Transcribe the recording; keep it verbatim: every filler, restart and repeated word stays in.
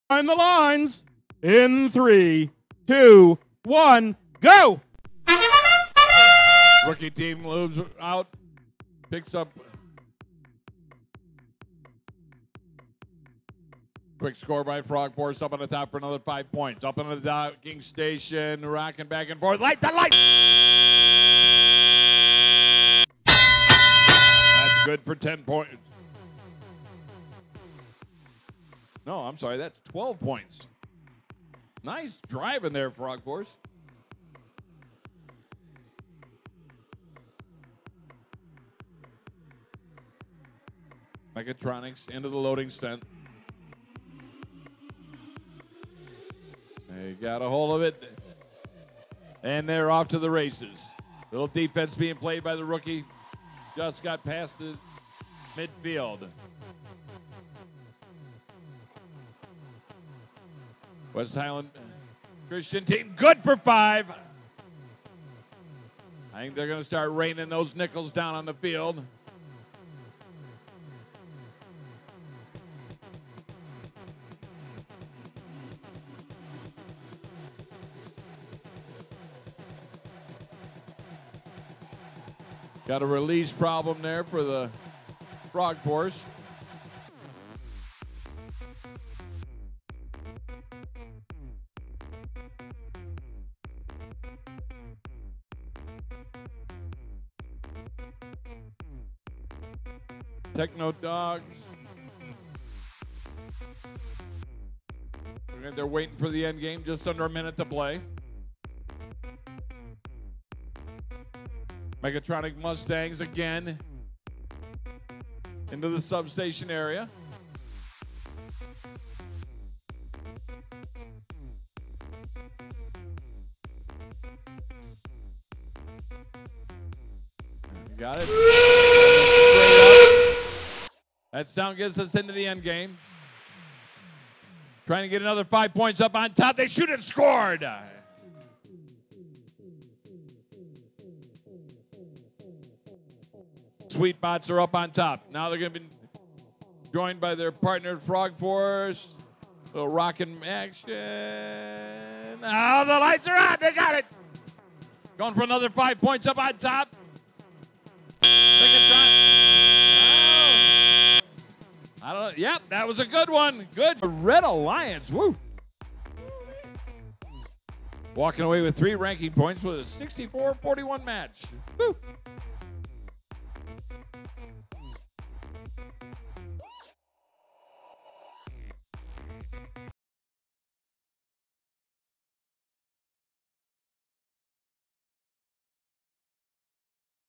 On the lines. In three, two, one, go! Rookie team moves out, picks up. Quick score by Frog Force, up on the top for another five points. Up into the docking station, rocking back and forth. Light the lights! That's good for ten points. No, I'm sorry, that's twelve points. Nice driving there, Frog Force. Mechatronics into the loading stent. They got a hold of it. And they're off to the races. Little defense being played by the rookie. Just got past the midfield. West Highland Christian team, good for five. I think they're going to start raining those nickels down on the field. Got a release problem there for the Frog Force. Techno Dogs. They're waiting for the end game, just under a minute to play. Mechatronic Mustangs again into the substation area. Got it. Straight up. That sound gets us into the end game. Trying to get another five points up on top. They shoot it, scored. Sweet Bots are up on top. Now they're going to be joined by their partner, Frog Force. A little rockin' action. Oh, the lights are on. They got it. Going for another five points up on top. Megatron. Oh. I don't know. Yep, that was a good one. Good. Red Alliance. Woo. Walking away with three ranking points with a sixty-four forty-one match. Woo.